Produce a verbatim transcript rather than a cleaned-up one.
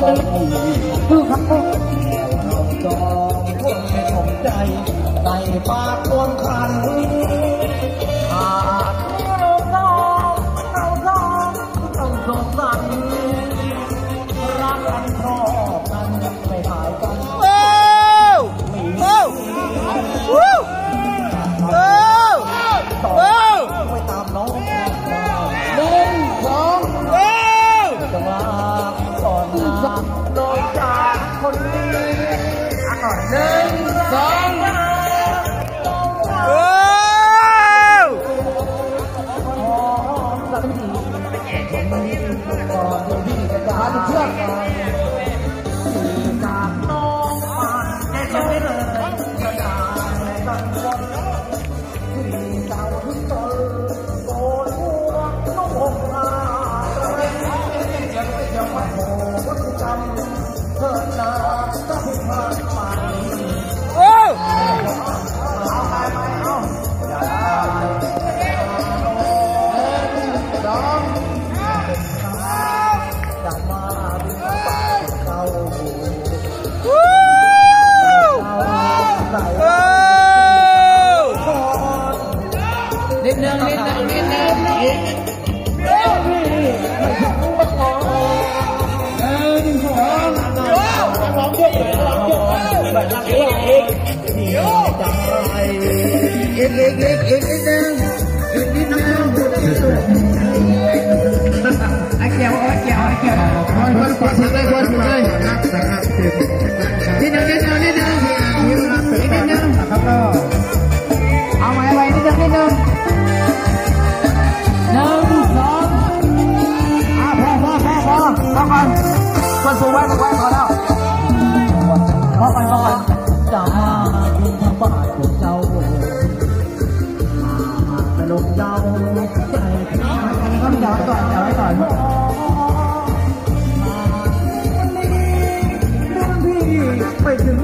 นี้คือคำพูดจองคนไม่สนใจในปากคนขันอาจเราต้องเราต้องต้องสงสารรักกันชอบกันไม่หายกันโอ้โอ้โอ้โอ้โอ้ไปตามน้องหนึ่งสองโอ้จังหวะก่อนนะน้องจากคนนี้ก่อนหนึ่งสองโอ้สักทีคนนี้ก่อนเดี๋ยวพี่จะด่าเชื่อกันจากน้องมันแค่ไม่เลยจะด่ากันคนที่เจ้าที่ตนโกนหัวน้องหงมายังไม่โหดจำเธอหน้าจะพิพากษาโอ้เอาไปไปเอาอย่าได้ร้องอย่ามาดึงปากเขาวู้นิดนึงนิดนึงนิดนึงอีกเดี๋ยวพี่ไม่ถึงบังคับหนึ่งสองร้องเยอะเลยร้องเยอะแบบนักเอกอีกเดี๋ยวจังไรอีกอีกอีกอีกนิดนึงอีกนิดนึงไอ้เกี่ยวไอ้เกี่ยวไอ้เกี่ยวคนคนคนสุดเลยคนสุดเลยนิดนึงนิดนึงนิดนึงนิดนึงนะครับก็เอาไว้ไว้นิดนึงนิดนึงหนึ่งสองอ่ะพอพอพอพอพอก่อนคนสูงไว้คนไว้พอแล้วพอก่อนพอก่อนจะมาดูทางบ้านของเจ้าไปลงเจ้าใจอันนี้ก็มีเจ้าไว้ก่อนเจ้าไว้ก่อนไปถึง